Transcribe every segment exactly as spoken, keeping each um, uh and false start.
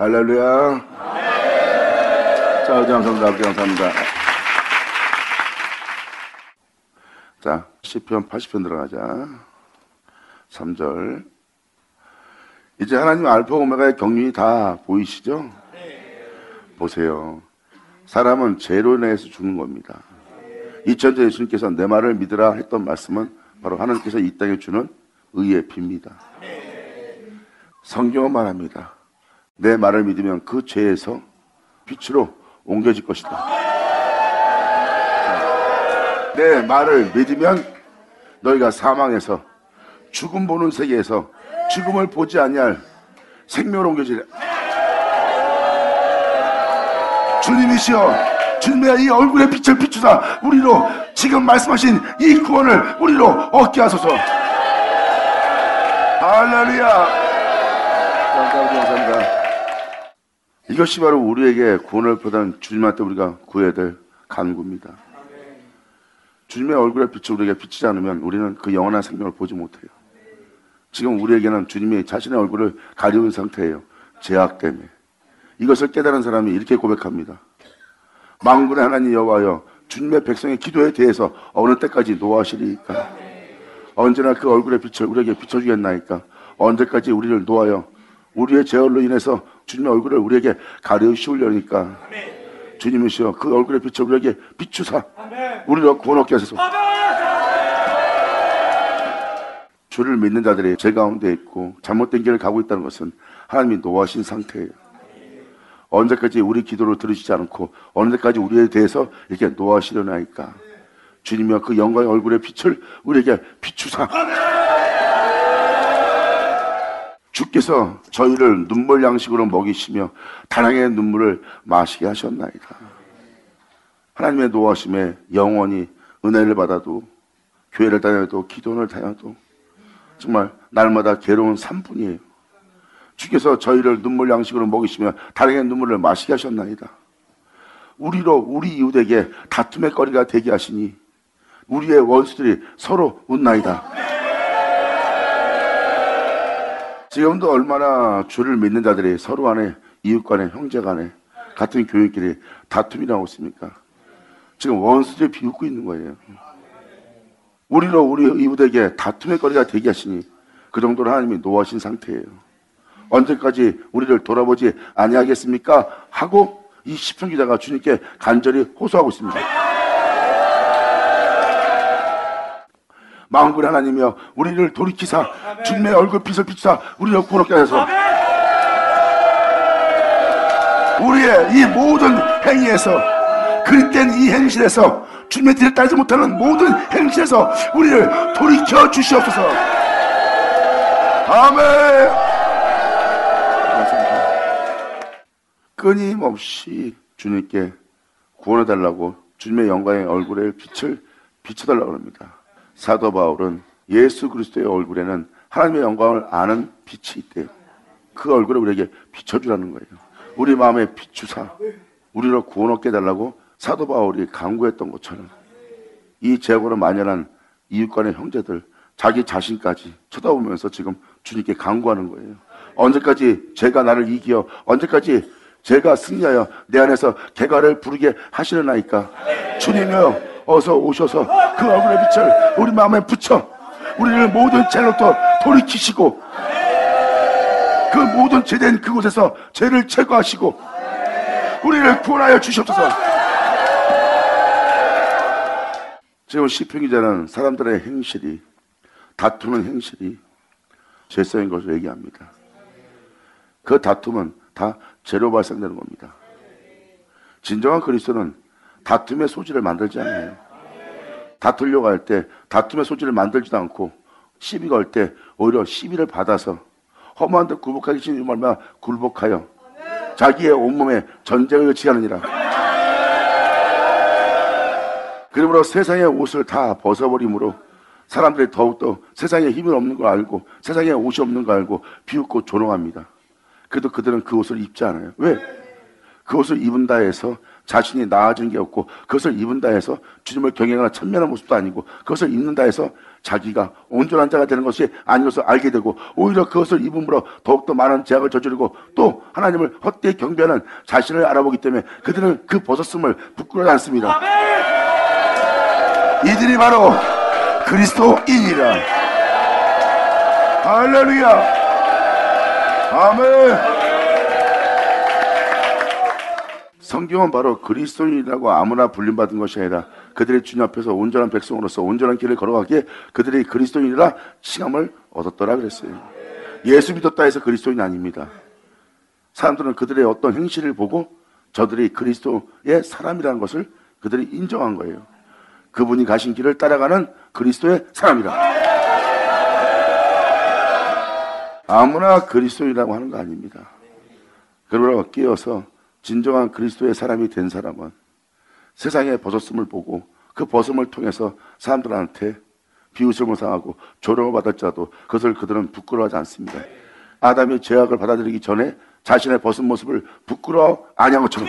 할렐루야. 자, 어디 감사합니다. 어디 감사합니다. 자, 시편 팔십 편 들어가자. 삼 절. 이제 하나님 알파 오메가의 경륜이 다 보이시죠? 보세요. 사람은 재료 내에서 주는 겁니다. 이천 년 예수님께서 내 말을 믿으라 했던 말씀은 바로 하나님께서 이 땅에 주는 의의 비입니다. 성경은 말합니다. 내 말을 믿으면 그 죄에서 빛으로 옮겨질 것이다. 내 말을 믿으면 너희가 사망에서 죽음 보는 세계에서 죽음을 보지 아니할 생명으로 옮겨지리라. 주님이시여, 주님의 이 얼굴의 빛을 비추사 우리로 지금 말씀하신 이 구원을 우리로 얻게 하소서. 할렐루야. 감사합니다. 감사합니다. 이것이 바로 우리에게 구원을 보단 주님한테 우리가 구해야 될 간구입니다. 주님의 얼굴의 빛을 우리에게 비치지 않으면 우리는 그 영원한 생명을 보지 못해요. 지금 우리에게는 주님이 자신의 얼굴을 가리운 상태예요. 죄악 때문에. 이것을 깨달은 사람이 이렇게 고백합니다. 만군의 하나님 여호와여, 주님의 백성의 기도에 대해서 어느 때까지 노하시리까? 언제나 그 얼굴의 빛을 우리에게 비춰주겠나이까? 언제까지 우리를 노하여 우리의 죄악으로 인해서 주님의 얼굴을 우리에게 가려우시려니까? 주님이시여, 그 얼굴의 빛을 우리에게 비추사 우리를 구원 얻게 하소서. 주를 믿는 자들이 죄 가운데 있고 잘못된 길을 가고 있다는 것은 하나님이 노하신 상태예요. 언제까지 우리 기도를 들으시지 않고 언제까지 우리에 대해서 이렇게 노하시려나이까? 주님이여, 그 영광의 얼굴의 빛을 우리에게 비추사. 주께서 저희를 눈물 양식으로 먹이시며 다량의 눈물을 마시게 하셨나이다. 하나님의 노하심에 영원히 은혜를 받아도, 교회를 다녀도, 기도를 다녀도 정말 날마다 괴로운 삶뿐이에요. 주께서 저희를 눈물 양식으로 먹이시며 다량의 눈물을 마시게 하셨나이다. 우리로 우리 이웃에게 다툼의 거리가 되게 하시니 우리의 원수들이 서로 웃나이다. 지금도 얼마나 주를 믿는 자들이 서로 간에, 이웃 간에, 형제 간에, 같은 교인끼리 다툼이 나오고 있습니까? 지금 원수들이 비웃고 있는 거예요. 우리로 우리 이웃에게 다툼의 거리가 되게 하시니 그 정도로 하나님이 노하신 상태예요. 언제까지 우리를 돌아보지 아니하겠습니까? 하고 이 시편 기자가 주님께 간절히 호소하고 있습니다. 만군의 하나님이여, 우리를 돌이키사 주님의 얼굴 빛을 비추사 우리를 구원하게 하소서. 우리의 이 모든 행위에서, 그릇된 이 행실에서, 주님의 뜻을 따르지 못하는 모든 행실에서 우리를 돌이켜 주시옵소서. 아멘. 끊임없이 주님께 구원해달라고 주님의 영광의 얼굴에 빛을 비춰달라고 합니다. 사도 바울은 예수 그리스도의 얼굴에는 하나님의 영광을 아는 빛이 있대요. 그 얼굴을 우리에게 비춰주라는 거예요. 우리 마음에 비추사 우리를 구원 얻게 해달라고 사도 바울이 간구했던 것처럼 이 죄악으로 만연한 이웃간의 형제들, 자기 자신까지 쳐다보면서 지금 주님께 간구하는 거예요. 언제까지 죄가 나를 이기어, 언제까지 죄가 승리하여 내 안에서 개가를 부르게 하시려나이까? 주님이여, 어서 오셔서 그 얼굴의 빛을 우리 마음에 붙여 우리를 모든 죄로부터 돌이키시고 그 모든 죄된 그곳에서 죄를 제거하시고 우리를 구원하여 주시옵소서. 지금 시편 기자는 사람들의 행실이, 다투는 행실이 죄성인 것을 얘기합니다. 그 다툼은 다 죄로 발생되는 겁니다. 진정한 그리스도는 다툼의 소지를 만들지 않아요. 다투려고 할 때 다툼의 소지를 만들지도 않고 시비 걸 때 오히려 시비를 받아서 허무한 데 굴복하기 싫으면 얼마나 굴복하여 자기의 온몸에 전쟁을 치하느니라. 그러므로 세상의 옷을 다 벗어버림으로 사람들이 더욱더 세상에 힘이 없는 걸 알고 세상에 옷이 없는 걸 알고 비웃고 조롱합니다. 그래도 그들은 그 옷을 입지 않아요. 왜? 그 옷을 입은다 해서 자신이 나아진 게 없고 그것을 입은다 해서 주님을 경외하거나 천면한 모습도 아니고 그것을 입는다 해서 자기가 온전한 자가 되는 것이 아닌 것을 알게 되고 오히려 그것을 입음으로 더욱더 많은 죄악을 저지르고 또 하나님을 헛되이 경배하는 자신을 알아보기 때문에 그들은 그 벗었음을 부끄러워하지 않습니다. 이들이 바로 그리스도인이라. 할렐루야. 아멘. 성경은 바로 그리스도인이라고 아무나 불림받은 것이 아니라 그들의 주님 앞에서 온전한 백성으로서 온전한 길을 걸어가기에 그들이 그리스도인이라 칭함을 얻었더라 그랬어요. 예수 믿었다 해서 그리스도인이 아닙니다. 사람들은 그들의 어떤 행실을 보고 저들이 그리스도의 사람이라는 것을 그들이 인정한 거예요. 그분이 가신 길을 따라가는 그리스도의 사람이라. 아무나 그리스도인이라고 하는 거 아닙니다. 그러므로 끼어서 진정한 그리스도의 사람이 된 사람은 세상의 벗었음을 보고 그 벗음을 통해서 사람들한테 비웃음을 당하고 조롱을 받았자도 그것을 그들은 부끄러워하지 않습니다. 아담이 죄악을 받아들이기 전에 자신의 벗은 모습을 부끄러워 아니한 것처럼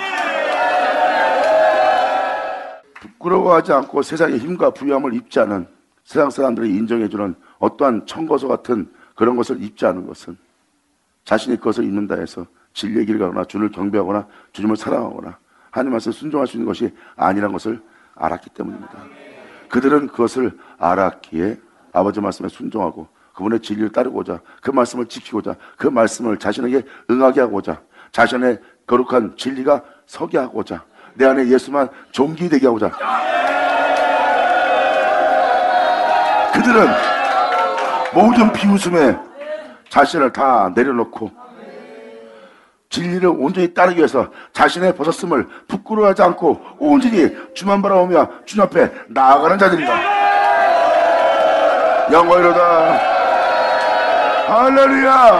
부끄러워하지 않고 세상의 힘과 부유함을 입지 않은 세상 사람들이 인정해주는 어떠한 청거서 같은 그런 것을 입지 않은 것은 자신이 그것을 입는다 해서 진리의 길을 가거나 주님을 경배하거나 주님을 사랑하거나 하나님 말씀에 순종할 수 있는 것이 아니라는 것을 알았기 때문입니다. 그들은 그것을 알았기에 아버지 말씀에 순종하고 그분의 진리를 따르고자 그 말씀을 지키고자 그 말씀을 자신에게 응하게 하고자 자신의 거룩한 진리가 서게 하고자 내 안에 예수만 존귀되게 하고자 그들은 모든 비웃음에 자신을 다 내려놓고 진리를 온전히 따르기 위해서 자신의 벗었음을 부끄러워하지 않고 온전히 주만 바라보며 주님 앞에 나아가는 자들이다. 영광이로다. 할렐루야.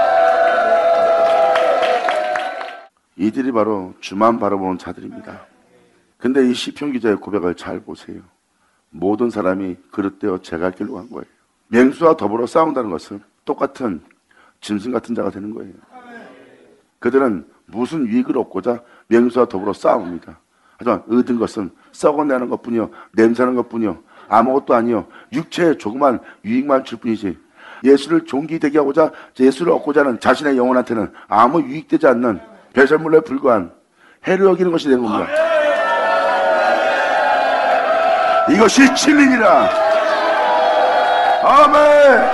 이들이 바로 주만 바라보는 자들입니다. 근데 이 시편 기자의 고백을 잘 보세요. 모든 사람이 그릇되어 제갈 길로 간 거예요. 맹수와 더불어 싸운다는 것은 똑같은 짐승 같은 자가 되는 거예요. 그들은 무슨 유익을 얻고자 맹수와 더불어 싸웁니다. 하지만 얻은 것은 썩어내는 것뿐이요 냄새나는 것뿐이요 아무것도 아니요 육체의 조그만 유익만 줄 뿐이지 예수를 존귀되게 하고자 예수를 얻고자 하는 자신의 영혼한테는 아무 유익되지 않는 배설물에 불과한 해로 여기는 것이 되는 겁니다. 이것이 진리니라. 아멘.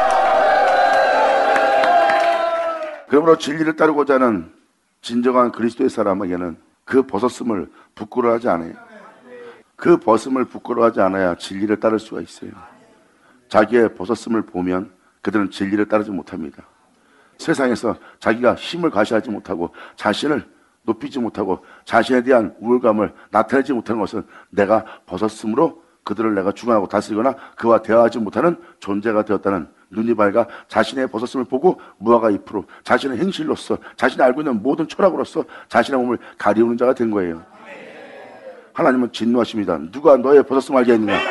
그러므로 진리를 따르고자 하는 진정한 그리스도의 사람에게는 그 벗었음을 부끄러워하지 않아요. 그 벗음을 부끄러워하지 않아야 진리를 따를 수가 있어요. 자기의 벗었음을 보면 그들은 진리를 따르지 못합니다. 세상에서 자기가 힘을 과시하지 못하고 자신을 높이지 못하고 자신에 대한 우월감을 나타내지 못하는 것은 내가 벗었음으로 그들을 내가 주관하고 다스리거나 그와 대화하지 못하는 존재가 되었다는 눈이 밝아 자신의 벗었음을 보고 무화과 잎으로 자신의 행실로서 자신이 알고 있는 모든 철학으로서 자신의 몸을 가리우는 자가 된 거예요. 하나님은 진노하십니다. 누가 너의 벗었음을 알게 했느냐.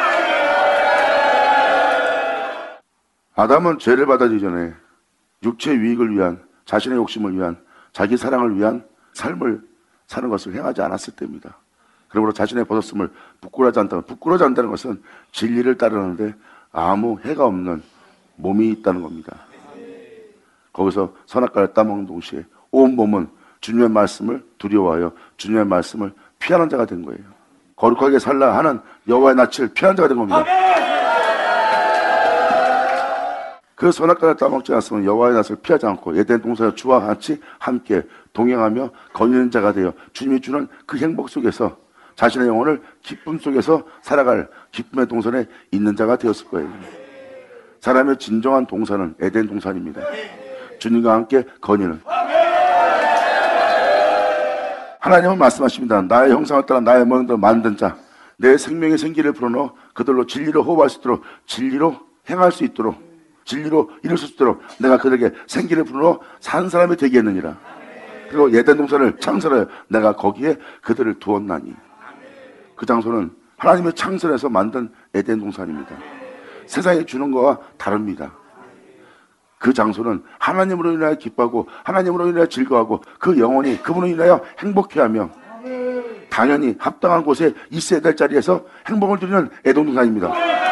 아담은 죄를 받아들이기 전에 육체의 유익을 위한 자신의 욕심을 위한 자기 사랑을 위한 삶을 사는 것을 행하지 않았을 때입니다. 그러므로 자신의 벗었음을 부끄러워하지 않다는 부끄러워하지 않다는 것은 진리를 따르는데 아무 해가 없는 몸이 있다는 겁니다. 거기서 선악과를 따먹는 동시에 온 몸은 주님의 말씀을 두려워하여 주님의 말씀을 피하는 자가 된 거예요. 거룩하게 살라 하는 여호와의 낯을 피하는 자가 된 겁니다. 그 선악과를 따먹지 않았으면 여호와의 낯을 피하지 않고 에덴 동산의 주와 같이 함께 동행하며 거니는 자가 되어 주님이 주는 그 행복 속에서 자신의 영혼을 기쁨 속에서 살아갈 기쁨의 동산에 있는 자가 되었을 거예요. 사람의 진정한 동산은 에덴 동산입니다. 주님과 함께 거니는. 하나님은 말씀하십니다. 나의 형상을 따라 나의 모양대로 만든 자, 내 생명의 생기를 불어넣어 그들로 진리로 호흡할 수 있도록 진리로 행할 수 있도록 진리로 이룰 수 있도록 내가 그들에게 생기를 불어넣어 산 사람이 되게 했느니라. 그리고 에덴 동산을 창설하여 내가 거기에 그들을 두었나니. 그 장소는 하나님의 창설해서 만든 에덴 동산입니다. 세상에 주는 것과 다릅니다. 그 장소는 하나님으로 인하여 기뻐하고 하나님으로 인하여 즐거워하고 그 영혼이 그분으로 인하여 행복해하며 당연히 합당한 곳에 있어야 될 자리에서 행복을 누리는 에돔 동산입니다.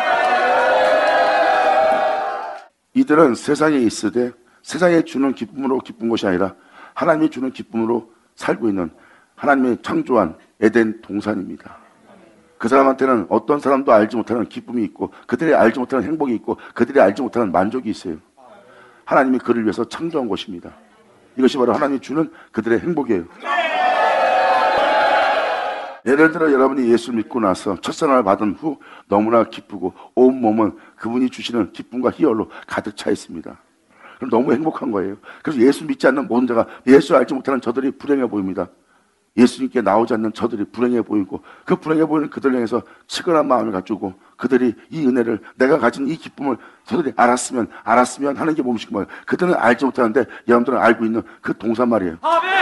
이들은 세상에 있으되 세상에 주는 기쁨으로 기쁜 것이 아니라 하나님이 주는 기쁨으로 살고 있는 하나님의 창조한 에덴 동산입니다. 그 사람한테는 어떤 사람도 알지 못하는 기쁨이 있고 그들이 알지 못하는 행복이 있고 그들이 알지 못하는 만족이 있어요. 하나님이 그를 위해서 창조한 것입니다. 이것이 바로 하나님이 주는 그들의 행복이에요. 예를 들어 여러분이 예수를 믿고 나서 첫사랑을 받은 후 너무나 기쁘고 온 몸은 그분이 주시는 기쁨과 희열로 가득 차 있습니다. 그럼 너무 행복한 거예요. 그래서 예수 믿지 않는 모든 자가, 예수를 알지 못하는 저들이 불행해 보입니다. 예수님께 나오지 않는 저들이 불행해 보이고 그 불행해 보이는 그들을 향해서 치근한 마음을 가지고 그들이 이 은혜를, 내가 가진 이 기쁨을 저들이 알았으면 알았으면 하는 게 뭡니까? 뭐예요? 그들은 알지 못하는데 여러분들은 알고 있는 그 동산 말이에요.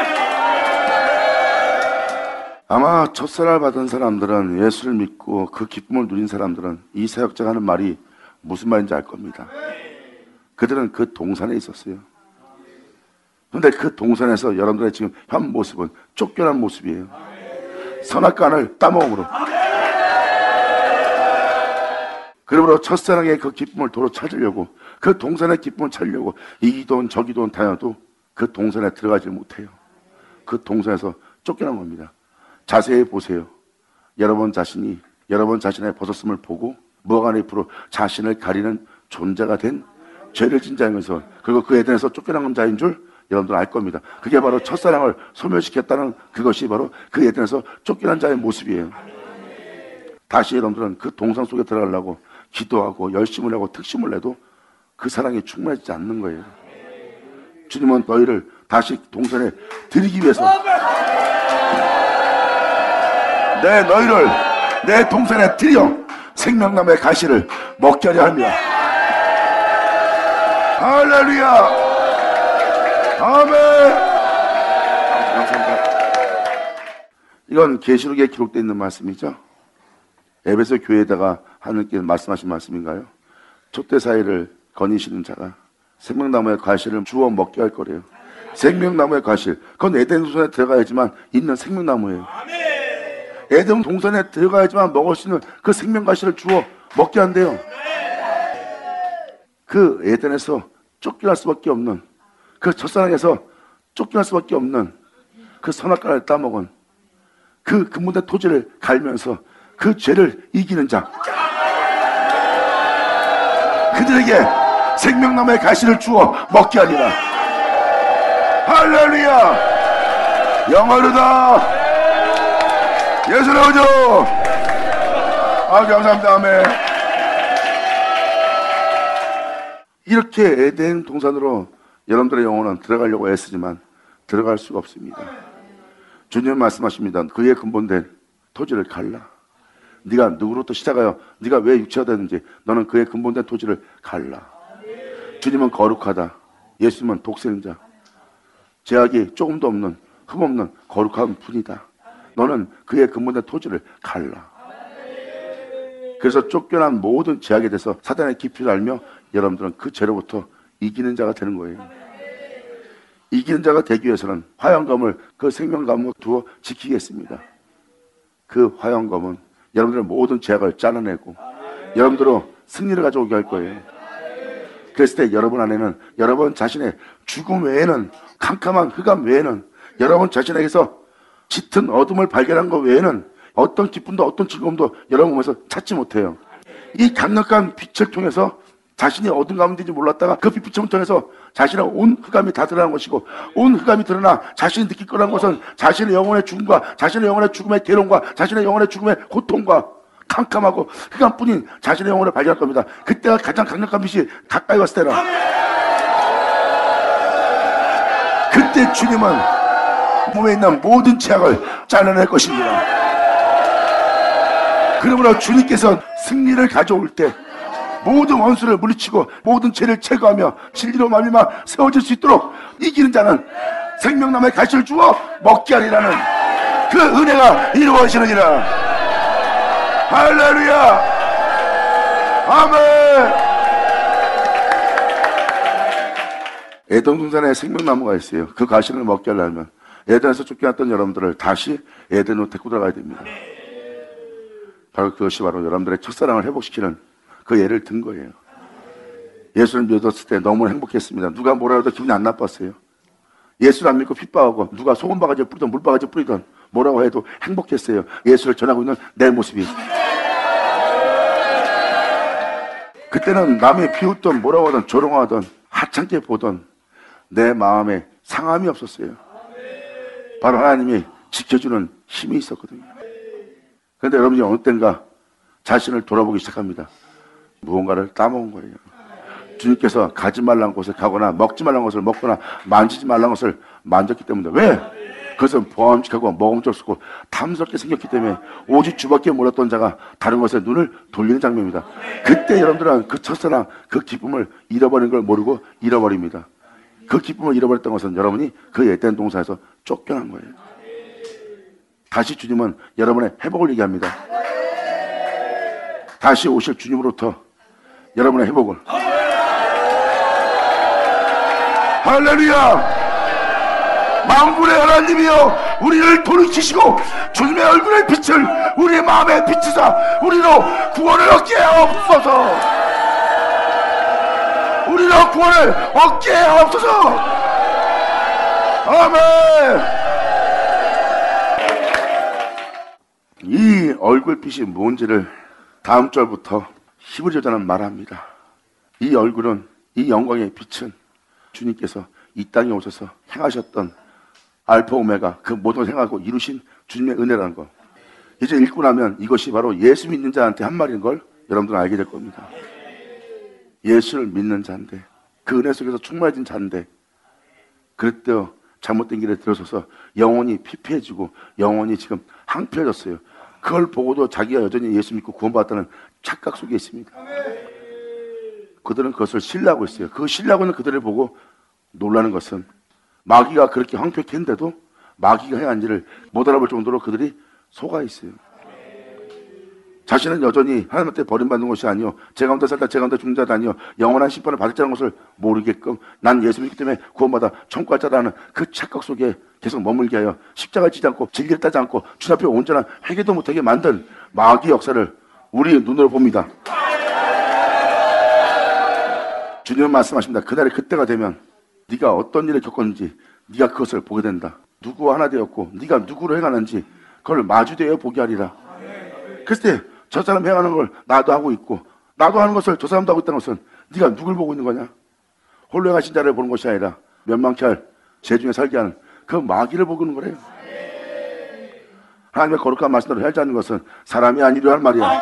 아마 첫사랑을 받은 사람들은, 예수를 믿고 그 기쁨을 누린 사람들은 이 사역자가 하는 말이 무슨 말인지 알 겁니다. 그들은 그 동산에 있었어요. 그런데 그 동산에서 여러분들의 지금 현 모습은 쫓겨난 모습이에요. 선악간을 따먹음으로. 그러므로 첫사랑의 그 기쁨을 도로 찾으려고, 그 동산의 기쁨을 찾으려고 이기돈 저기돈 다녀도 그 동산에 들어가지 못해요. 그 동산에서 쫓겨난 겁니다. 자세히 보세요. 여러분 자신이 여러분 자신의 벗었음을 보고 무화과 잎으로 자신을 가리는 존재가 된 죄를 진 자인 것을, 그리고 그 에덴에서 쫓겨난 자인 줄 여러분들 알 겁니다. 그게 바로 첫사랑을 소멸시켰다는, 그것이 바로 그 에덴에서 쫓겨난 자의 모습이에요. 다시 여러분들은 그 동산 속에 들어가려고 기도하고 열심을 하고 특심을 내도 그 사랑이 충만하지 않는 거예요. 주님은 너희를 다시 동산에 들이기 위해서 내 너희를 내 동산에 들여 생명나무의 가시를 먹게 하려 합니다. 할렐루야. 아멘. 감사합니다. 이건 계시록에 기록되어 있는 말씀이죠. 에베소 교회에다가 하나님께서 말씀하신 말씀인가요? 촛대 사이를 거니시는 자가 생명나무의 과실을 주워 먹게 할 거래요. 생명나무의 과실, 그건 에덴 동산에 들어가야지만 있는 생명나무예요. 에덴 동산에 들어가야지만 먹을 수 있는 그 생명 과실을 주워 먹게 한대요. 그 에덴에서 쫓겨날 수밖에 없는, 그 첫사랑에서 쫓겨날 수밖에 없는 그 선악과를 따먹은 그 근본의 토지를 갈면서 그 죄를 이기는 자, 그들에게 생명나무의 가시를 주어 먹게 하리라. 할렐루야. 영어로다. 예수 나오죠. 아, 감사합니다. 아멘. 이렇게 에덴 동산으로 여러분들의 영혼은 들어가려고 애쓰지만 들어갈 수가 없습니다. 주님 말씀하십니다. 그의 근본된 토지를 갈라. 네가 누구로부터 시작하여 네가 왜 육체가 되는지 너는 그의 근본된 토지를 갈라. 주님은 거룩하다. 예수님은 독생자. 죄악이 조금도 없는, 흠없는 거룩한 분이다. 너는 그의 근본된 토지를 갈라. 그래서 쫓겨난 모든 죄악에 대해서 사단의 깊이를 알며 여러분들은 그 죄로부터 이기는 자가 되는 거예요. 이기는 자가 되기 위해서는 화영검을, 그 생명검을 두어 지키겠습니다. 그 화영검은 여러분들의 모든 죄악을 잘라내고 여러분들로 승리를 가져오게 할 거예요. 그랬을 때 여러분 안에는 여러분 자신의 죽음 외에는, 캄캄한 흑암 외에는, 여러분 자신에게서 짙은 어둠을 발견한 것 외에는 어떤 기쁨도 어떤 즐거움도 여러분 몸에서 찾지 못해요. 이 강력한 빛을 통해서 자신이 어떤 가운데인지 몰랐다가 그 빛을 통해서 자신의 온 흑암이 다 드러나는 것이고, 온 흑암이 드러나 자신이 느낄 거라는 것은 자신의 영혼의 죽음과 자신의 영혼의 죽음의 괴로움과 자신의 영혼의 죽음의 고통과 캄캄하고 흑암뿐인 자신의 영혼을 발견할 겁니다. 그때가 가장 강력한 빛이 가까이 왔을 때라. 그때 주님은 몸에 있는 모든 죄악을 잘라낼 것입니다. 그러므로 주님께서 승리를 가져올 때 모든 원수를 물리치고 모든 죄를 제거하며 진리로 말미암아 세워질 수 있도록 이기는 자는 생명나무의 가시를 주어 먹게 하리라는 그 은혜가 이루어지느니라. 할렐루야. 아멘. 에돔 동산에 생명나무가 있어요. 그 가시를 먹게 하려면 에덴에서 쫓겨났던 여러분들을 다시 에덴으로 데리고 들어가야 됩니다. 바로 그것이 바로 여러분들의 첫사랑을 회복시키는 그 예를 든 거예요. 예수를 믿었을 때 너무 행복했습니다. 누가 뭐라 해도 기분이 안 나빴어요. 예수를 안 믿고 핍박하고 누가 소금 바가지 뿌리던 물바가지 뿌리던 뭐라고 해도 행복했어요. 예수를 전하고 있는 내 모습이. 그때는 남이 비웃던 뭐라고 하던 조롱하던 하찮게 보던 내 마음에 상함이 없었어요. 바로 하나님이 지켜주는 힘이 있었거든요. 그런데 여러분이 어느 때인가 자신을 돌아보기 시작합니다. 무언가를 따먹은 거예요. 주님께서 가지 말라는 곳에 가거나 먹지 말라는 것을 먹거나 만지지 말라는 것을 만졌기 때문에. 왜? 그것은 보암직하고 먹음직스럽고 탐스럽게 생겼기 때문에 오직 주밖에 몰랐던 자가 다른 것에 눈을 돌리는 장면입니다. 그때 여러분들은 그 첫사랑, 그 기쁨을 잃어버린 걸 모르고 잃어버립니다. 그 기쁨을 잃어버렸던 것은 여러분이 그 에덴 동산에서 쫓겨난 거예요. 다시 주님은 여러분의 회복을 얘기합니다. 다시 오실 주님으로부터 여러분의 회복을. 할렐루야! 만군의 하나님이여, 우리를 돌이키시고 주님의 얼굴의 빛을 우리의 마음에 비추사 우리로 구원을 얻게 하옵소서. 우리로 구원을 얻게 하옵소서. 아멘. 이 얼굴빛이 뭔지를 다음 절부터 히브리 저자는 말합니다. 이 얼굴은, 이 영광의 빛은 주님께서 이 땅에 오셔서 행하셨던 알파 오메가, 그 모든 걸 행하고 이루신 주님의 은혜라는 것. 이제 읽고 나면 이것이 바로 예수 믿는 자한테 한 말인 걸 여러분들은 알게 될 겁니다. 예수를 믿는 자인데, 그 은혜 속에서 충만해진 자인데, 그랬대요. 잘못된 길에 들어서서 영혼이 피폐해지고 영혼이 지금 항폐해졌어요. 그걸 보고도 자기가 여전히 예수 믿고 구원받았다는 착각 속에 있습니다. 그들은 그것을 신뢰하고 있어요. 그 신뢰하고 있는 그들을 보고 놀라는 것은 마귀가 그렇게 황폐했는데도 마귀가 행한 일을 못 알아볼 정도로 그들이 속아 있어요. 자신은 여전히 하나님한테 버림받는 것이 아니요, 제 가운데 살다 제 가운데 죽는 자도 아니요, 영원한 심판을 받을 자라는 것을 모르게끔 난 예수 믿기 때문에 구원받아 천국 갈 자라는 그 착각 속에 계속 머물게 하여 십자가를 지지 않고 진리를 따지 않고 주님 앞에 온전한 회개도 못하게 만든 마귀의 역사를 우리 눈으로 봅니다. 주님은 말씀하십니다. 그날이 그때가 되면 네가 어떤 일을 겪었는지 네가 그것을 보게 된다. 누구와 하나 되었고 네가 누구로 행하는지 그걸 마주되어 보게 하리라. 그랬을 때 저 사람 행하는 걸 나도 하고 있고 나도 하는 것을 저 사람도 하고 있다는 것은 네가 누굴 보고 있는 거냐? 홀로 행하신 자를 보는 것이 아니라 멸망케 할 죄 중에 살게 하는 그 마귀를 보고 있는 거래요. 하나님의 거룩한 말씀대로 해야지 않는 것은 사람이 아니려 할 말이야.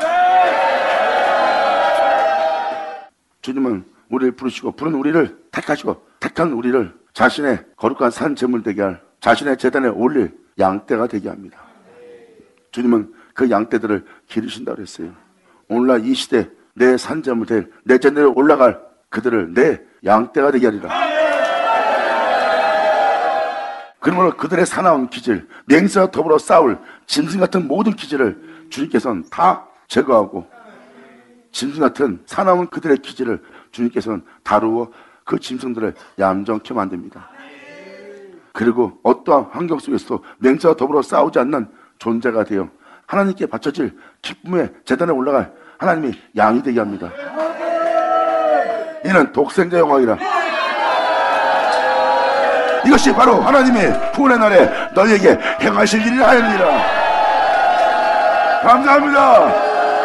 주님은 우리를 부르시고 부른 우리를 택하시고 택한 우리를 자신의 거룩한 산 제물 되게 할, 자신의 제단에 올릴 양떼가 되게 합니다. 주님은 그 양떼들을 기르신다고 했어요. 오늘날 이 시대 내 산 제물 될, 내 제단에 올라갈 그들을 내 양떼가 되게 하리라. 그러므로 그들의 사나운 기질, 맹세와 더불어 싸울 짐승 같은 모든 기질을 주님께서는 다 제거하고 짐승 같은 사나운 그들의 기질을 주님께서는 다루어 그 짐승들을 얌전케 만듭니다. 그리고 어떠한 환경 속에서도 맹세와 더불어 싸우지 않는 존재가 되어 하나님께 바쳐질 기쁨의 제단에 올라갈 하나님의 양이 되게 합니다. 이는 독생자 영광이라. 이것이 바로 하나님의 구원의 날에 너희에게 행하실 일이라 하느니라. 감사합니다.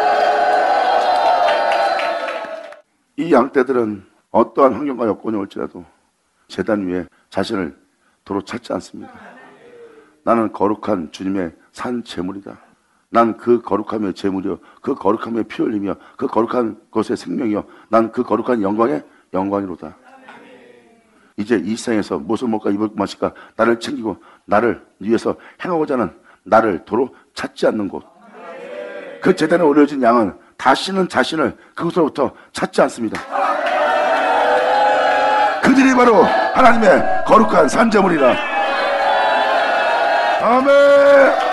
이 양떼들은 어떠한 환경과 여건이 올지라도 제단 위에 자신을 도로 찾지 않습니다. 나는 거룩한 주님의 산 제물이다. 난 그 거룩함의 제물이요, 그 거룩함의 피 흘림이요, 그 거룩한 것의 생명이요, 난 그 거룩한 영광의 영광이로다. 이제 이 세상에서 무엇을 먹을까 입을 마실까 나를 챙기고 나를 위해서 행하고자 하는 나를 도로 찾지 않는 곳, 그 제단에 올려진 양은 다시는 자신을 그곳으로부터 찾지 않습니다. 그들이 바로 하나님의 거룩한 산제물이라. 아멘.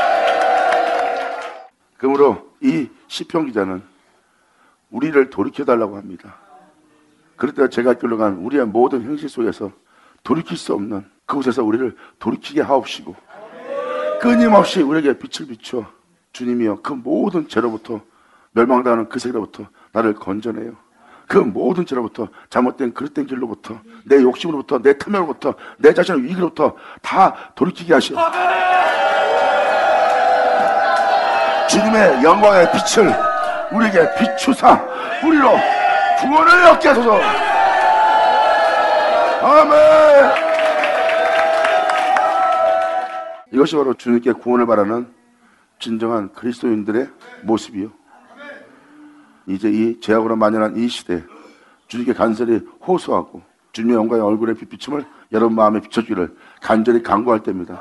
그러므로 이 시편 기자는 우리를 돌이켜달라고 합니다. 그럴 때 제가 끌려간 우리의 모든 행실 속에서 돌이킬 수 없는 그곳에서 우리를 돌이키게 하옵시고 끊임없이 우리에게 빛을 비추어 주님이여 그 모든 죄로부터 멸망당하는 그 세계로부터 나를 건져내요. 그 모든 죄로부터 잘못된 그릇된 길로부터 내 욕심으로부터 내 탐욕으로부터 내 자신의 위기로부터 다 돌이키게 하시오. 주님의 영광의 빛을 우리에게 비추사 우리로 구원을 얻게 하소서. 아멘. 이것이 바로 주님께 구원을 바라는 진정한 그리스도인들의 모습이요. 이제 이 죄악으로 만연한 이 시대에 주님께 간절히 호소하고 주님의 영광의 얼굴의 빛비춤을 여러분 마음에 비춰주기를 간절히 간구할 때입니다.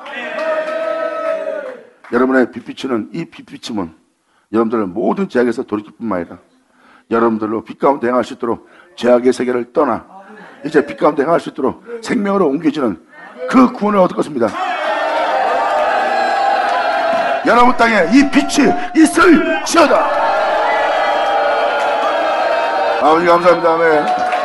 여러분의 빛비추는 이 빛비춤은 여러분들을 모든 죄악에서 돌이킬 뿐만 아니라 여러분들로 빛 가운데 행할 수 있도록 죄악의 세계를 떠나 이제 빛 가운데 행할 수 있도록 생명으로 옮겨지는 그 구원을 얻을 것입니다. 여러분 땅에 이 빛이 있을지어다. 아버지 감사합니다. 아멘.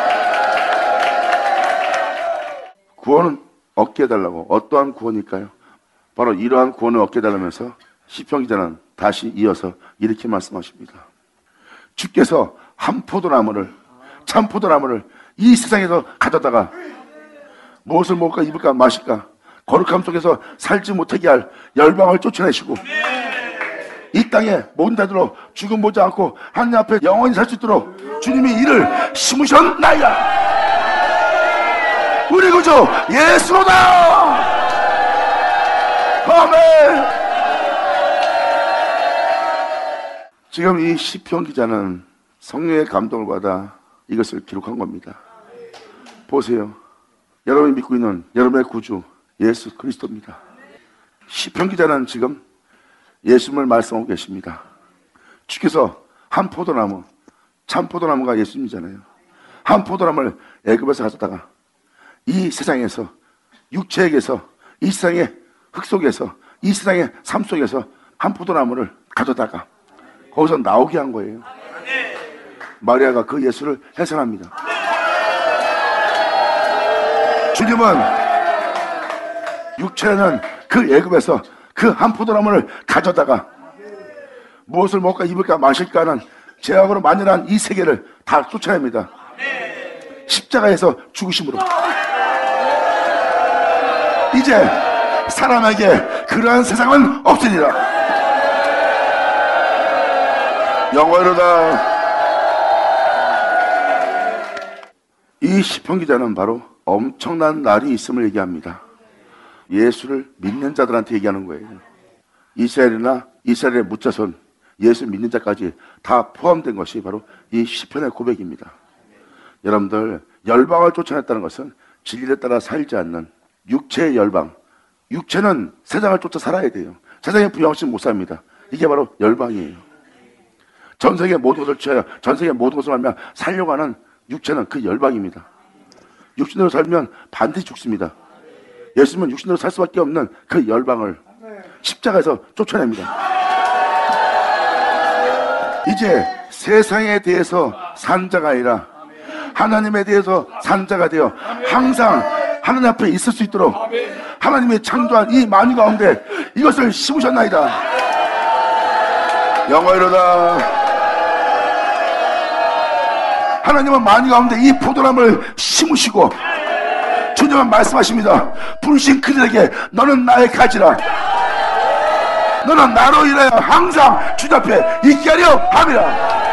구원은 얻게 해달라고. 어떠한 구원일까요? 바로 이러한 구원을 얻게 해달라면서 시편 기자는 다시 이어서 이렇게 말씀하십니다. 주께서 한 포도나무를 참 포도나무를 이 세상에서 가져다가 무엇을 먹을까 입을까 마실까 거룩함 속에서 살지 못하게 할 열방을 쫓아내시고 이 땅에 모든 자들로 죽음 보지 않고 하나님 앞에 영원히 살 수 있도록 주님이 이를 심으셨나이다. 우리 구주 예수로다. 아멘. 지금 이 시편 기자는 성령의 감동을 받아 이것을 기록한 겁니다. 보세요. 여러분이 믿고 있는 여러분의 구주 예수 그리스도입니다. 시편 기자는 지금 예수님을 말씀하고 계십니다. 주께서 한 포도나무, 참 포도나무가 예수님이잖아요. 한 포도나무를 애굽에서 가져다가 이 세상에서 육체에게서 이 세상의 흙 속에서 이 세상의 삶 속에서 한 포도나무를 가져다가 거기서 나오게 한 거예요. 마리아가 그 예수를 해산합니다. 주님은 육체는 그 애굽에서 그 한 포도나무를 가져다가 무엇을 먹을까 입을까 마실까 하는 죄악으로 만연한 이 세계를 다 쫓아냅니다. 십자가에서 죽으심으로 이제 사람에게 그러한 세상은 없으리라. 영원하다. 이 시편 기자는 바로 엄청난 날이 있음을 얘기합니다. 예수를 믿는 자들한테 얘기하는 거예요. 이스라엘이나 이스라엘의 묻자손 예수 믿는 자까지 다 포함된 것이 바로 이 시편의 고백입니다. 여러분들 열방을 쫓아냈다는 것은 진리에 따라 살지 않는 육체의 열방. 육체는 세상을 쫓아 살아야 돼요. 세상에 부여없이 못 삽니다. 이게 바로 열방이에요. 전 세계 모든 것을 취하여 전 세계 모든 것을 하며 살려고 하는 육체는 그 열방입니다. 육신으로 살면 반드시 죽습니다. 예수님은 육신으로 살 수밖에 없는 그 열방을 십자가에서 쫓아냅니다. 이제 세상에 대해서 산 자가 아니라 하나님에 대해서 산 자가 되어 항상 하나님 앞에 있을 수 있도록 하나님의 창조한 이 만유 가운데 이것을 심으셨나이다. 영어이로다. 하나님은 만유 가운데 이 포도나무를 심으시고 주님은 말씀하십니다. 부르신 그들에게 너는 나의 가지라. 너는 나로 인하여 항상 주님 앞에 있게 하려 함이라.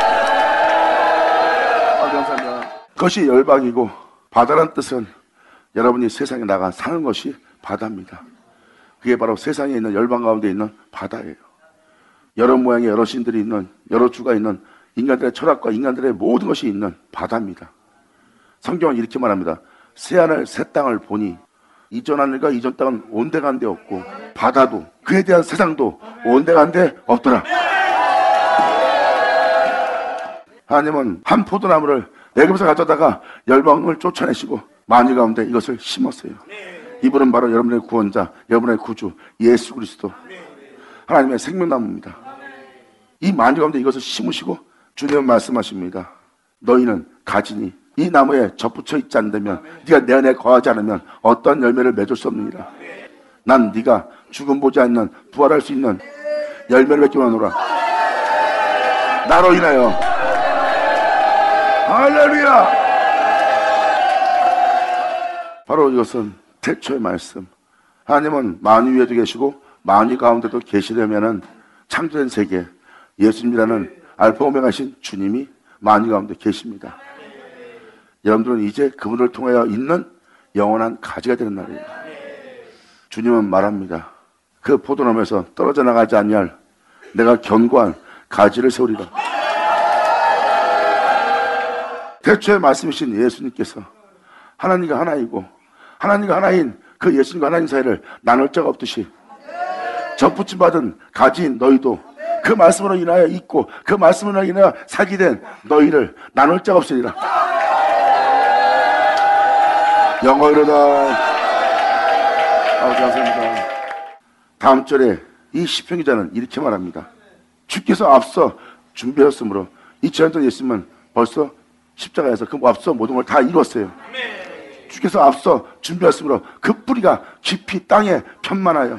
아, 감사합니다. 그것이 열방이고 바다란 뜻은 여러분이 세상에 나가 사는 것이 바다입니다. 그게 바로 세상에 있는 열방 가운데 있는 바다예요. 여러 모양의 여러 신들이 있는 여러 주가 있는 인간들의 철학과 인간들의 모든 것이 있는 바다입니다. 성경은 이렇게 말합니다. 새하늘 새 땅을 보니 이전 하늘과 이전 땅은 온데간데 없고 바다도 그에 대한 세상도 온데간데 없더라. 하나님은 한 포도나무를 애굽에서 가져다가 열방을 쫓아내시고 만유 가운데 이것을 심었어요. 이분은 바로 여러분의 구원자, 여러분의 구주 예수 그리스도 하나님의 생명나무입니다. 이 만유 가운데 이것을 심으시고 주님은 말씀하십니다. 너희는 가지니 이 나무에 접붙여 있지 않으면, 네가 내 안에 거하지 않으면 어떤 열매를 맺을 수 없느니라. 난 네가 죽음 보지 않는 부활할 수 있는 열매를 맺기 원하노라. 나로 인하여. 할렐루야. 바로 이것은 태초의 말씀. 하나님은 만유 위에도 계시고 만유 가운데도 계시려면은 창조된 세계, 예수님이라는 알파 오메가신 주님이 만유 가운데 계십니다. 여러분들은 이제 그분을 통하여 있는 영원한 가지가 되는 날이에요. 주님은 말합니다. 그 포도나무에서 떨어져 나가지 아니할 내가 견고한 가지를 세우리라. 태초의 말씀이신 예수님께서 하나님과 하나이고 하나님과 하나인 그 예수님과 하나님 사이를 나눌 자가 없듯이 접붙임 받은 가지인 너희도 그 말씀으로 인하여 있고 그 말씀으로 인하여 살게 된 너희를 나눌 자가 없으리라. 영광이로다. 아버지 감사합니다. 다음 절에 이 시편 기자는 이렇게 말합니다. 주께서 앞서 준비하였으므로 이천 년 전 예수님은 벌써 십자가에서 그 앞서 모든 걸 다 이뤘어요. 주께서 앞서 준비하였으므로 그 뿌리가 깊이 땅에 편만하여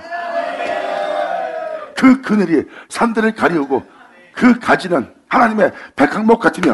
그 그늘이 산들을 가리우고 그 가지는 하나님의 백향목 같으며,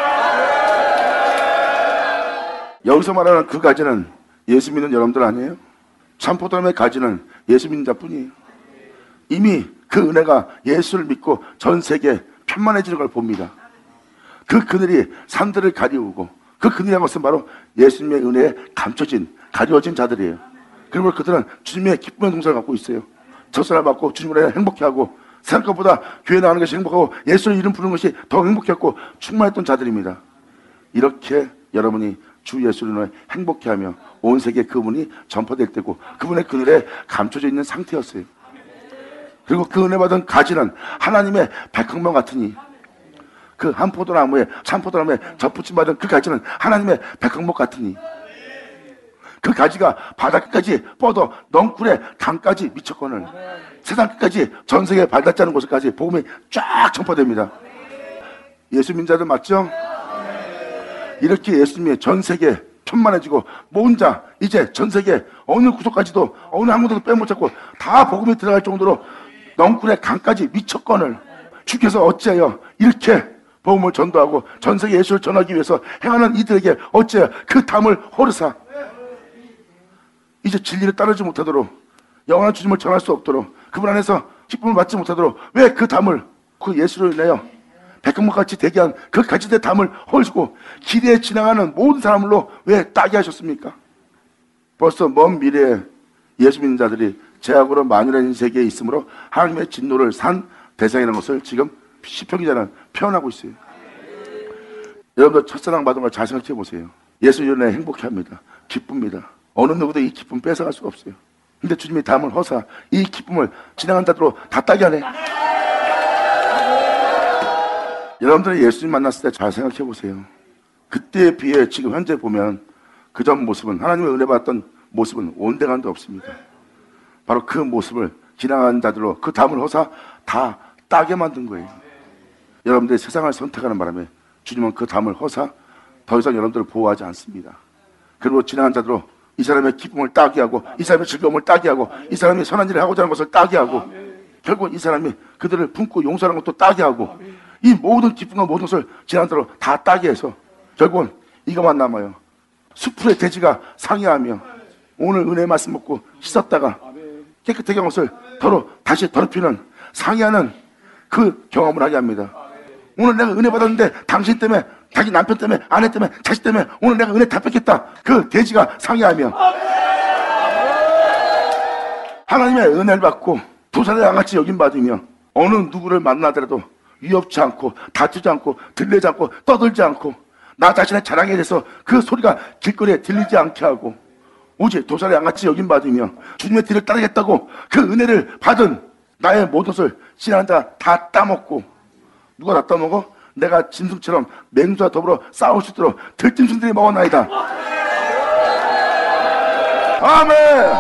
여기서 말하는 그 가지는 예수 믿는 여러분들 아니에요? 참포도나무의 가지는 예수 믿는 자뿐이에요. 이미 그 은혜가 예수를 믿고 전 세계에 편만해지는 걸 봅니다. 그 그늘이 산들을 가리우고, 그 그늘이라는 것은 바로 예수님의 은혜에 감춰진, 가리워진 자들이에요. 그리고 그들은 주님의 기쁨의 동사를 갖고 있어요. 첫사랑 받고 주님을 행복해하고, 세상 것보다 교회 나가는 것이 행복하고 예수의 이름 부르는 것이 더 행복했고 충만했던 자들입니다. 이렇게 여러분이 주 예수를 행복해하며 온 세계에 그분이 전파될 때고 그분의 그늘에 감춰져 있는 상태였어요. 그리고 그 은혜 받은 가지는 하나님의 백향목 같으니, 그 한 포도나무에 참포도나무에 접붙임 받은 그 가지는 하나님의 백향목 같으니, 그 가지가 바다 끝까지 뻗어 넝쿨의 강까지 미쳤거늘 세상 끝까지 전 세계에 발닿지 않은 곳까지 복음이 쫙 전파됩니다. 예수 민자들 맞죠? 이렇게 예수님이 전 세계에 편만해지고 모은 자, 이제 전 세계 어느 구석까지도 어느 한 군데도 빼못 잡고 다 복음이 들어갈 정도로 넝쿨의 강까지 미쳤거늘 주께서 어찌하여 이렇게 복음을 전도하고 전 세계 예수를 전하기 위해서 행하는 이들에게 어찌하여 그 담을 호르사 이제 진리를 따르지 못하도록, 영원한 주님을 전할 수 없도록, 그분 안에서 기쁨을 받지 못하도록 왜 그 담을, 그 예수로 인하여 백향목같이 되게 한 그 가지대 담을 헐고 길에 지나가는 모든 사람으로 왜 따게 하셨습니까? 벌써 먼 미래에 예수 믿는 자들이 죄악으로 만연한 세계에 있으므로 하나님의 진노를 산 대상이라는 것을 지금 시편 기자는 표현하고 있어요. 여러분들 첫사랑 받은 걸 잘 생각해 보세요. 예수 인하여 행복해합니다. 기쁩니다. 어느 누구도 이 기쁨 뺏어갈 수가 없어요. 근데 주님이 담을 허사 이 기쁨을 지나간 자들로 다 따게 하네. 여러분들이 예수님 만났을 때 잘 생각해 보세요. 그때에 비해 지금 현재 보면 그 전 모습은, 하나님의 은혜 받았던 모습은 온데간데 없습니다. 바로 그 모습을 지나간 자들로 그 담을 허사 다 따게 만든 거예요. 여러분들이 세상을 선택하는 바람에 주님은 그 담을 허사 더 이상 여러분들을 보호하지 않습니다. 그리고 지나간 자들로 이 사람의 기쁨을 따게 하고, 이 사람의 즐거움을 따게 하고, 이 사람이 선한 일을 하고자 하는 것을 따게 하고, 결국 이 사람이 그들을 품고 용서하는 것도 따게 하고, 이 모든 기쁨과 모든 것을 지난 대로 다 따게 해서 결국은 이것만 남아요. 수풀의 돼지가 상해하며 오늘 은혜 말씀 먹고 씻었다가 깨끗하게 한 것을 더러 다시 더럽히는, 상해하는 그 경험을 하게 합니다. 오늘 내가 은혜 받았는데 당신 때문에, 자기 남편 때문에, 아내 때문에, 자식 때문에 오늘 내가 은혜 다 뺏겼다. 그 돼지가 상해하며 하나님의 은혜를 받고 도살의 양같이 여김받으며 어느 누구를 만나더라도 위협지 않고 다투지 않고 들리지 않고 떠들지 않고 나 자신의 자랑에 대해서 그 소리가 길거리에 들리지 않게 하고 오직 도살의 양같이 여김받으며 주님의 뒤를 따르겠다고 그 은혜를 받은 나의 모든 것을 지난 자 다 따먹고, 누가 다 따먹어? 내가 짐승처럼 맹수와 더불어 싸울 수 있도록 들짐승들이 먹어나이다. 아멘.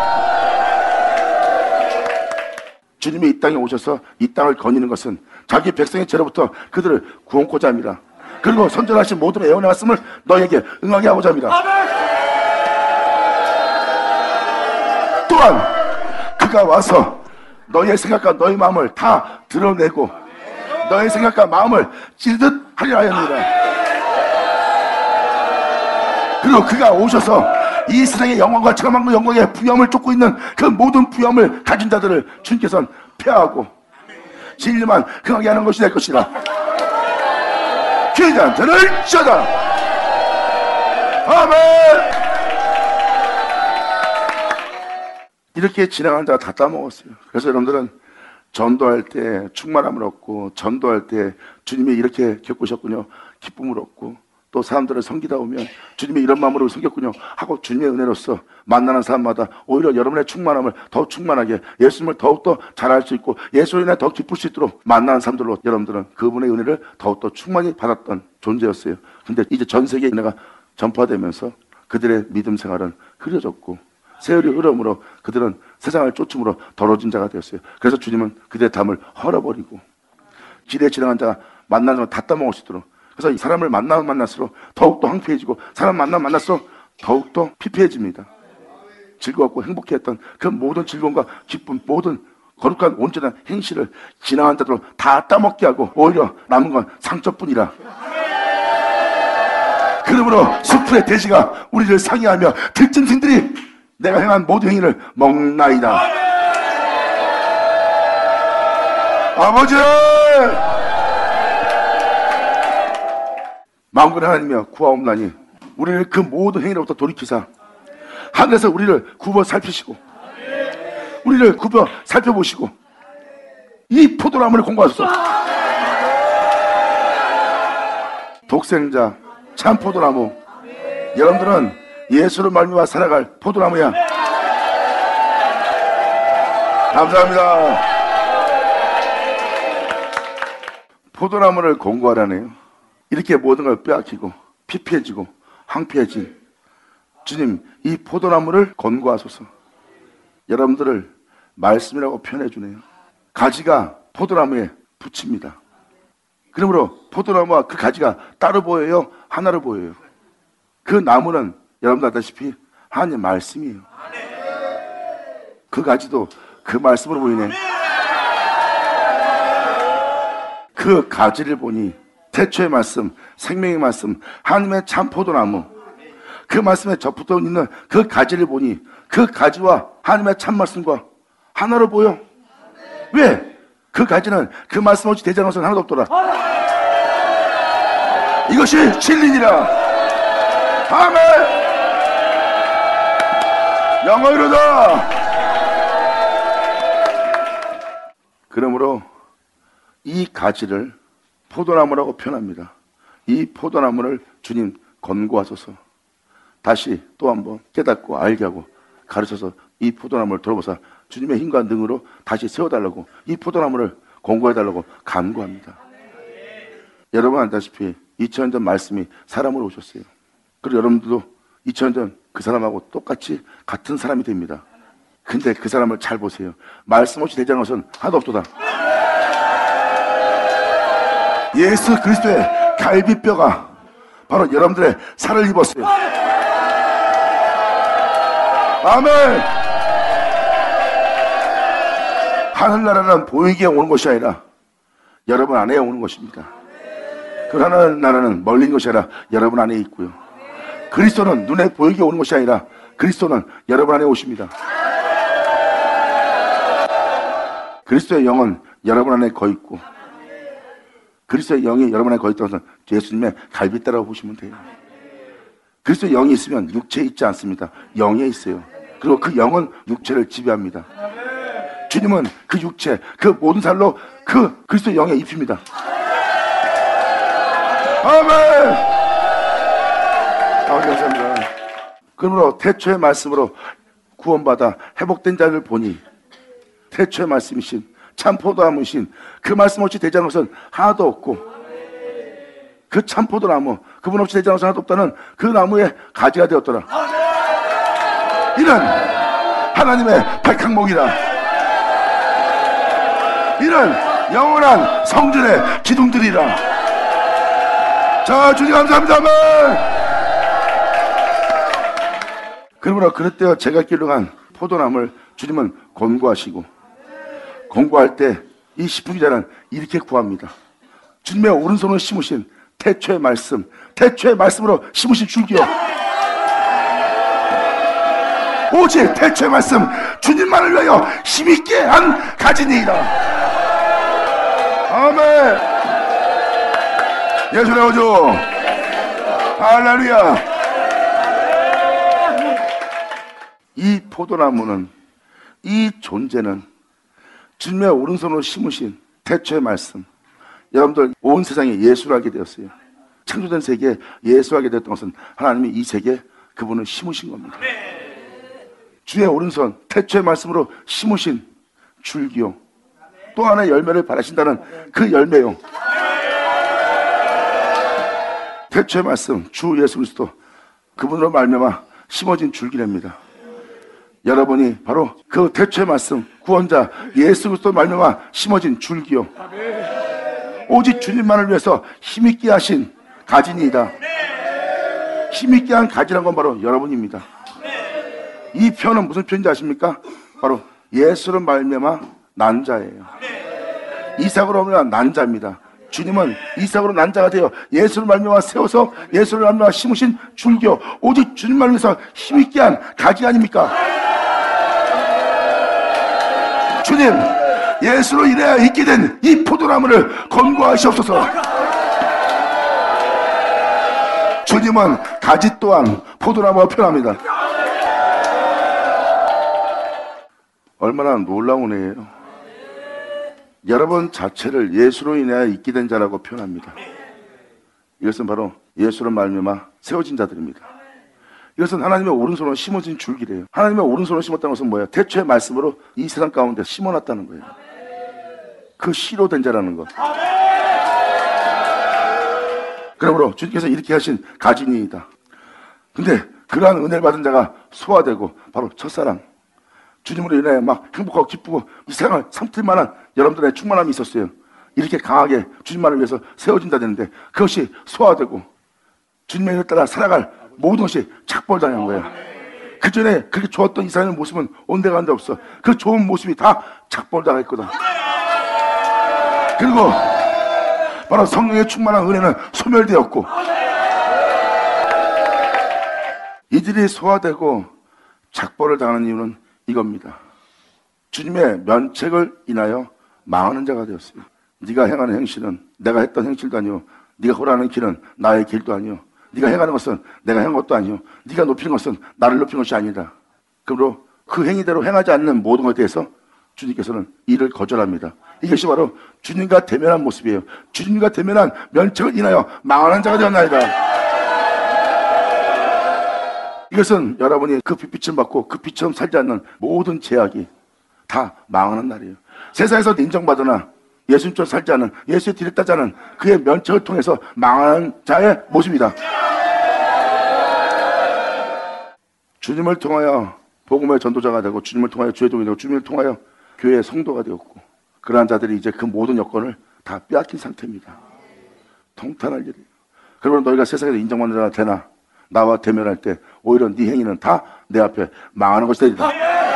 주님이 이 땅에 오셔서 이 땅을 거니는 것은 자기 백성의 죄로부터 그들을 구원코자 합니다. 그리고 선전하신 모든 애원의 말씀을 너에게 응하게 하고자 합니다. 또한 그가 와서 너의 생각과 너의 마음을 다 드러내고 너의 생각과 마음을 찌르듯 하리라 하였느니라. 그리고 그가 오셔서 이 세상의 영광과 체험한 영광의 부여함을 쫓고 있는 그 모든 부여함을 가진 자들을 주님께서는 폐하고 진리만 흥하게 하는 것이 될 것이라. 기회자 들을지어다. 아멘. 이렇게 지나가는 자가 다 따먹었어요. 그래서 여러분들은 전도할 때 충만함을 얻고, 전도할 때 주님이 이렇게 겪으셨군요, 기쁨을 얻고, 또 사람들을 섬기다 보면 주님이 이런 마음으로 섬겼군요 하고 주님의 은혜로서 만나는 사람마다 오히려 여러분의 충만함을 더 충만하게, 예수님을 더욱더 잘할 수 있고 예수로 인해 더 기쁠 수 있도록 만나는 사람들로 여러분들은 그분의 은혜를 더욱더 충만히 받았던 존재였어요. 근데 이제 전 세계의 은혜가 전파되면서 그들의 믿음 생활은 흐려졌고 세월이 흐름으로 그들은 세상을 쫓음으로 더러워진 자가 되었어요. 그래서 주님은 그들의 담을 헐어버리고 길에 지나간 자가 만나는 걸 다 따먹을 수 있도록, 그래서 이 사람을 만나면 만날수록 더욱더 황폐해지고 사람 만나면 만날수록 더욱더 피폐해집니다. 즐거웠고 행복해했던 그 모든 즐거움과 기쁨, 모든 거룩한 온전한 행실을 지나간 자들로 다 따먹게 하고 오히려 남은 건 상처뿐이라. 그러므로 수풀의 돼지가 우리를 상의하며 들짐승들이 내가 행한 모든 행위를 먹나이다. 아버지, 만군의 하나님이여 구하옵나니 우리를 그 모든 행위로부터 돌이키사 하늘에서 우리를 굽어 살피시고 우리를 굽어 살펴보시고 이 포도나무를 공부하소서. 독생자 참 포도나무, 여러분들은 예수를 말미암아 살아갈 포도나무야. 감사합니다. 포도나무를 공부하라네요. 이렇게 모든 걸 빼앗기고 피폐해지고 황폐해진 주님, 이 포도나무를 건고하소서. 여러분들을 말씀이라고 표현해 주네요. 가지가 포도나무에 붙입니다. 그러므로 포도나무와 그 가지가 따로 보여요, 하나로 보여요? 그 나무는 여러분들 아다시피 하나님의 말씀이에요. 그 가지도 그 말씀으로 보이네. 그 가지를 보니 태초의 말씀, 생명의 말씀, 하나님의 참 포도나무, 그 말씀에 접붙어 있는 그 가지를 보니 그 가지와 하나님의 참 말씀과 하나로 보여. 왜? 그 가지는 그 말씀 없이 되지 않은 것은 하나도 없더라. 이것이 진리니라. 아멘. 영광이로다. 그러므로 이 가지를 포도나무라고 표현합니다. 이 포도나무를 주님 권고하소서. 다시 또 한번 깨닫고 알게 하고 가르쳐서 이 포도나무를 돌아보사 주님의 힘과 능으로 다시 세워달라고, 이 포도나무를 권고해달라고 간구합니다. 여러분 알다시피 이천 년 전 말씀이 사람으로 오셨어요. 그리고 여러분들도 이천 년 전 그 사람하고 똑같이 같은 사람이 됩니다. 근데 그 사람을 잘 보세요. 말씀 없이 되지 않은 것은 하나도 없도다. 예수 그리스도의 갈비뼈가 바로 여러분들의 살을 입었어요. 아멘. 하늘나라는 보이게 오는 것이 아니라 여러분 안에 오는 것입니다. 그 하늘나라는 멀리 있는 것이 아니라 여러분 안에 있고요. 그리스도는 눈에 보이게 오는 것이 아니라 그리스도는 여러분 안에 오십니다. 그리스도의 영은 여러분 안에 거 있고 그리스도의 영이 여러분 안에 거 있다는 것은 예수님의 갈빗대라고 보시면 돼요. 그리스도의 영이 있으면 육체에 있지 않습니다. 영에 있어요. 그리고 그 영은 육체를 지배합니다. 주님은 그 육체, 그 모든 살로 그 그리스도의 영에 입힙니다. 아멘. 아버지 감사합니다. 그러므로 태초의 말씀으로 구원받아 회복된 자를 보니 태초의 말씀이신 참 포도나무이신 그 말씀 없이 되지 않은 것은 하나도 없고 그 참 포도나무, 그분 없이 되지 않은 것은 하나도 없다는 그 나무의 가지가 되었더라. 이는 하나님의 백향목이라. 이는 영원한 성전의 기둥들이라. 자, 주님 감사합니다. 아멘. 그러므로 그랬대요. 제가 기록한 포도나무를 주님은 권고하시고, 권고할 때 이 시편 기자는 이렇게 구합니다. 주님의 오른손으로 심으신 태초의 말씀, 태초의 말씀으로 심으신 줄기요, 오직 태초의 말씀 주님만을 위하여 힘있게 한 가지니이다. 아멘. 예수의 오주. 할렐루야. 이 포도나무는, 이 존재는 주님의 오른손으로 심으신 태초의 말씀, 여러분들 온 세상에 예수를 알게 되었어요. 창조된 세계에 예수를 알게 되었던 것은 하나님이 이 세계에 그분을 심으신 겁니다. 주의 오른손 태초의 말씀으로 심으신 줄기요, 또 하나의 열매를 바라신다는 그 열매요, 태초의 말씀 주 예수 그리스도, 그분으로 말미암아 심어진 줄기랍니다. 여러분이 바로 그 태초의 말씀 구원자 예수 그리스도 말미암아 심어진 줄기요, 오직 주님만을 위해서 힘있게 하신 가지니이다. 힘있게 한 가지란 건 바로 여러분입니다. 이 표현은 무슨 표현인지 아십니까? 바로 예수로 말미암아 난 자예요. 이삭으로 말미암아 난 자입니다. 주님은 이삭으로 난 자가 되어 예수를 말미암아 세워서 예수를 말미암아 심으신 줄기요, 오직 주님만을 위해서 힘있게 한 가지 아닙니까? 주님, 예수로 인해 있게 된 이 포도나무를 권고하시옵소서. 주님은 가지 또한 포도나무와 표현합니다. 얼마나 놀라운 은혜예요. 여러분 자체를 예수로 인해 있게 된 자라고 표현합니다. 이것은 바로 예수로 말미암아 세워진 자들입니다. 이것은 하나님의 오른손으로 심어진 줄기래요. 하나님의 오른손으로 심었다는 것은 뭐예요? 태초의 말씀으로 이 세상 가운데 심어놨다는 거예요. 그 씨로 된 자라는 것. 그러므로 주님께서 이렇게 하신 가지니이다. 근데 그러한 은혜를 받은 자가 소화되고 바로 첫사랑, 주님으로 인해 막 행복하고 기쁘고 이 세상을 삼킬 만한 여러분들의 충만함이 있었어요. 이렇게 강하게 주님만을 위해서 세워진 자 되는데 그것이 소화되고 주님의 은혜를 따라 살아갈 모든 것이 착벌당한 거예요. 그 전에 그렇게 좋았던 이스라엘의 모습은 온데간데 없어. 그 좋은 모습이 다 착벌당할 거다. 그리고 바로 성령의 충만한 은혜는 소멸되었고, 이들이 소화되고 착벌을 당하는 이유는 이겁니다. 주님의 면책을 인하여 망하는 자가 되었어요. 네가 행하는 행실은 내가 했던 행실도 아니요, 네가 걸어가는 길은 나의 길도 아니요, 네가 행하는 것은 내가 행한 것도 아니요, 네가 높이는 것은 나를 높이는 것이 아니다. 그러므로 그 행위대로 행하지 않는 모든 것에 대해서 주님께서는 이를 거절합니다. 이것이 바로 주님과 대면한 모습이에요. 주님과 대면한 면책을 인하여 망하는 자가 되었나이다. 이것은 여러분이 그 빛빛을 받고 그 빛처럼 살지 않는 모든 제약이 다 망하는 날이에요. 세상에서 인정받으나 예수님처럼 살지 않은, 예수의 뒤를 따지 않은 그의 면책을 통해서 망하는 자의 모습이다. 주님을 통하여 복음의 전도자가 되고, 주님을 통하여 주의 종이 되고, 주님을 통하여 교회의 성도가 되었고, 그러한 자들이 이제 그 모든 여건을 다 빼앗긴 상태입니다. 통탄할 일이에요. 그러므로 너희가 세상에서 인정받는 자가 되나 나와 대면할 때 오히려 네 행위는 다 내 앞에 망하는 것이 되리라.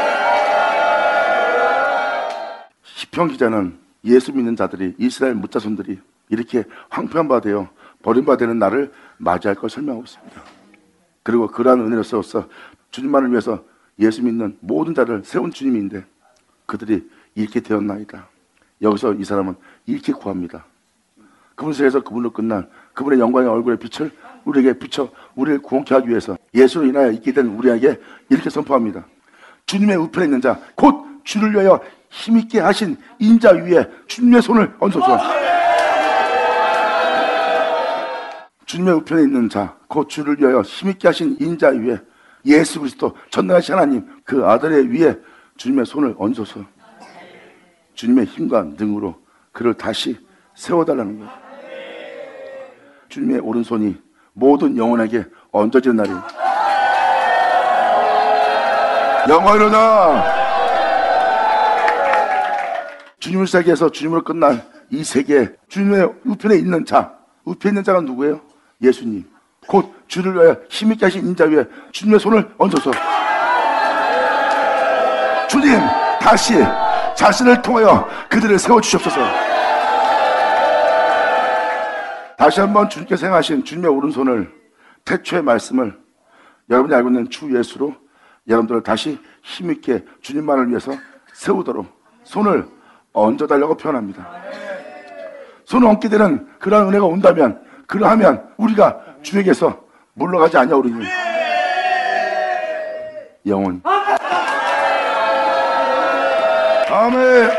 시편 기자는 예수 믿는 자들이, 이스라엘 묻자손들이 이렇게 황폐한 바 되어 버림받는 날을 맞이할 걸 설명하고 있습니다. 그리고 그러한 은혜로서 주님만을 위해서 예수 믿는 모든 자를 세운 주님인데 그들이 이렇게 되었나이다. 여기서 이 사람은 이렇게 구합니다. 그분 세에서 그분으로 끝난 그분의 영광의 얼굴의 빛을 우리에게 비춰 우리를 구원케 하기 위해서 예수로 인하여 있게 된 우리에게 이렇게 선포합니다. 주님의 우편에 있는 자, 곧 주를 위하여 힘있게 하신 인자 위에 주님의 손을 얹어서, 주님의 우편에 있는 자, 곧 주를 위하여 힘있게 하신 인자 위에 예수 그리스도 전능하신 하나님 그 아들의 위에 주님의 손을 얹어서 주님의 힘과 능으로 그를 다시 세워달라는 거예요. 주님의 오른손이 모든 영혼에게 얹어지는 날이에요. 영광이로다. 주님을 시작해서 주님으로 끝난 이 세계에 주님의 우편에 있는 자, 우편에 있는 자가 누구예요? 예수님, 곧 주를 위하여 힘있게 하신 인자 위에 주님의 손을 얹어서 주님 다시 자신을 통하여 그들을 세워주시옵소서. 다시 한번 주님께서 행하신 주님의 오른손을, 태초의 말씀을 여러분이 알고 있는 주 예수로 여러분들을 다시 힘있게 주님만을 위해서 세우도록 손을 얹어달라고 표현합니다. 손을 얹게 되는 그러한 은혜가 온다면, 그러하면 우리가 주에게서 물러가지 아니하오리니 영원. 아멘.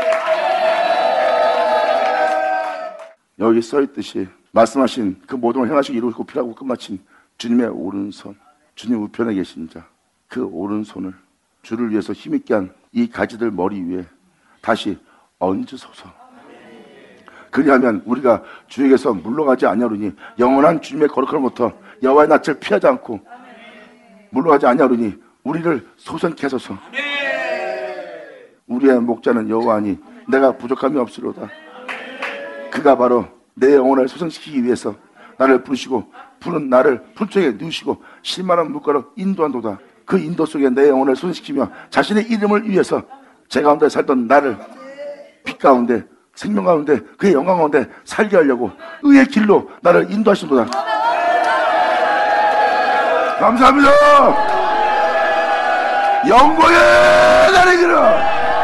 여기 써있듯이 말씀하신 그 모든 걸 행하시고 이루고 필요하고 끝마친 주님의 오른손, 주님 우편에 계신 자, 그 오른손을 주를 위해서 힘있게 한 이 가지들 머리 위에 다시 얹으소서. 그리하면 우리가 주에게서 물러가지 아니하오니 영원한 주님의 거룩함으로부터 여호와의 낯을 피하지 않고 물러가지 아니하오니 우리를 소생케 하소서. 우리의 목자는 여호와니 내가 부족함이 없으로다. 그가 바로 내 영혼을 소생시키기 위해서 나를 부르시고 푸른 나를 풀쪽에 누우시고 실만한 물가로 인도한도다. 그 인도 속에 내 영혼을 소생시키며 자신의 이름을 위해서 제 가운데 살던 나를 빛 가운데 생명 가운데 그의 영광 가운데 살게 하려고 의의 길로 나를 인도하신도다. 감사합니다. 영광의 날이 길어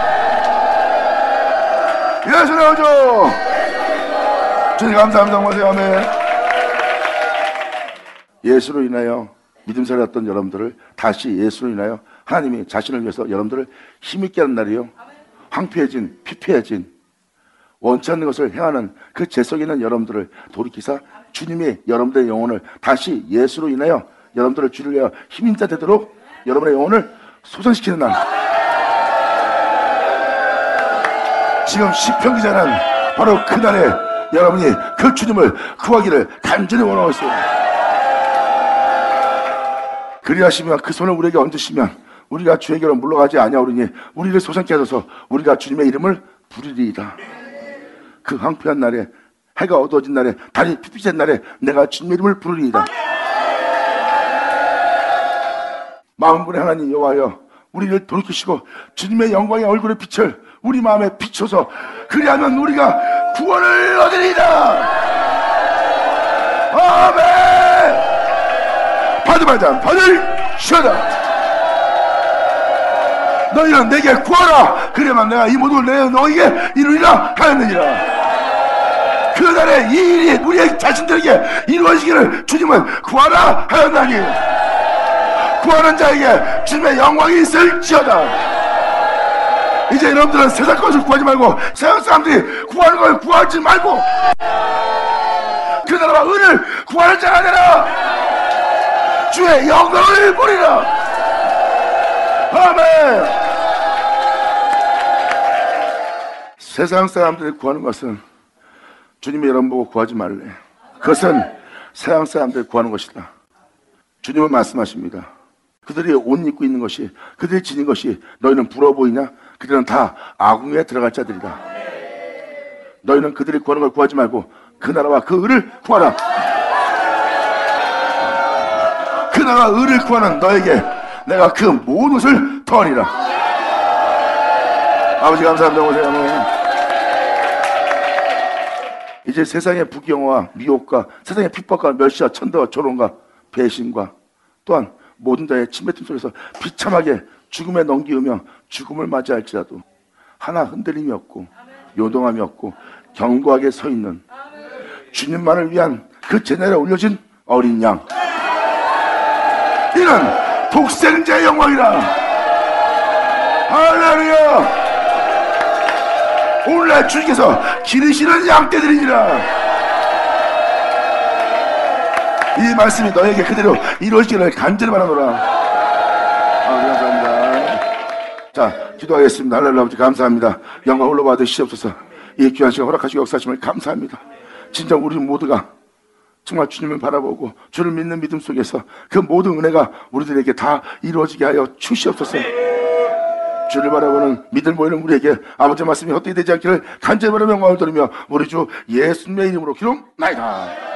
예수 나오죠. 주님 감사합니다. 고마세요. 아멘. 예수로 인하여 믿음 살았던 여러분들을 다시 예수로 인하여 하나님이 자신을 위해서 여러분들을 힘있게 하는 날이요, 황폐해진 피폐해진 원치 않는 것을 행하는 그 죄 속에 있는 여러분들을 돌이키사 주님이 여러분들의 영혼을 다시 예수로 인하여 여러분들을 주를 위하여 힘인 자 되도록 여러분의 영혼을 소생시키는 날. 지금 시편 기자는 바로 그날에 여러분이 그 주님을 구하기를 간절히 원하고 있어요. 그리하시면 그 손을 우리에게 얹으시면 우리가 주에게로 물러가지 아니하오리니 우리를 소생케 하소서. 우리가 주님의 이름을 부르리이다. 그 황폐한 날에, 해가 어두워진 날에, 달이 핏빛인 날에 내가 주님의 이름을 부르리이다. 만군의 하나님 여호와여, 우리를 돌이키시고 주님의 영광의 얼굴의 빛을 우리 마음에 비춰서 그리하면 우리가 구원을 얻으리이다. 아멘. 받으마자 받을 시어다. 너희는 내게 구하라. 그래만 내가 이 모든 걸 내가 너희에게 이루리라 하였느니라. 그날에 이 일이 우리의 자신들에게 이루어지기를 주님은 구하라 하였나니 구하는 자에게 주님의 영광이 있을지어다. 이제 여러분들은 세상 것을 구하지 말고 세상 사람들이 구하는 걸 구하지 말고 그 나라와 은을 구하는 자가 되라. 주의 영광을 보리라. 아멘. 세상 사람들이 구하는 것은 주님이 여러분 보고 구하지 말래. 그것은 세상 사람들이 구하는 것이다. 주님은 말씀하십니다. 그들이 옷 입고 있는 것이, 그들이 지닌 것이 너희는 부러워 보이냐? 그들은 다 아궁이에 들어갈 자들이다. 너희는 그들이 구하는 걸 구하지 말고 그 나라와 그 의를 구하라. 그 나라와 의를 구하는 너에게 내가 그 모든 것을 더하리라. 아버지 감사합니다. 오세요. 이제 세상의 부경화와 미혹과 세상의 핍박과 멸시와 천대와 조롱과 배신과 또한 모든 자의 침뱉음 속에서 비참하게 죽음에 넘기우며 죽음을 맞이할지라도 하나 흔들림이 없고 요동함이 없고 견고하게 서 있는 주님만을 위한 그 제날에 올려진 어린 양, 이는 독생자의 영광이라. 할렐루야. 오늘날 주님께서 기르시는 양떼들이니라. 이 말씀이 너에게 그대로 이루어지기를 간절히 바라노라. 아, 감사합니다. 자, 기도하겠습니다. 할렐루야. 아버지 감사합니다. 영광 홀로 받으시옵소서. 이 귀한 시간 허락하시고 역사하심을 감사합니다. 진짜 우리 모두가 정말 주님을 바라보고 주를 믿는 믿음 속에서 그 모든 은혜가 우리들에게 다 이루어지게 하여 주시옵소서. 주를 바라보는 믿을 모이는 우리에게 아버지의 말씀이 헛되이 되지 않기를 간절히 바라며 영광을 돌리며 우리 주 예수님의 이름으로 기도나이다.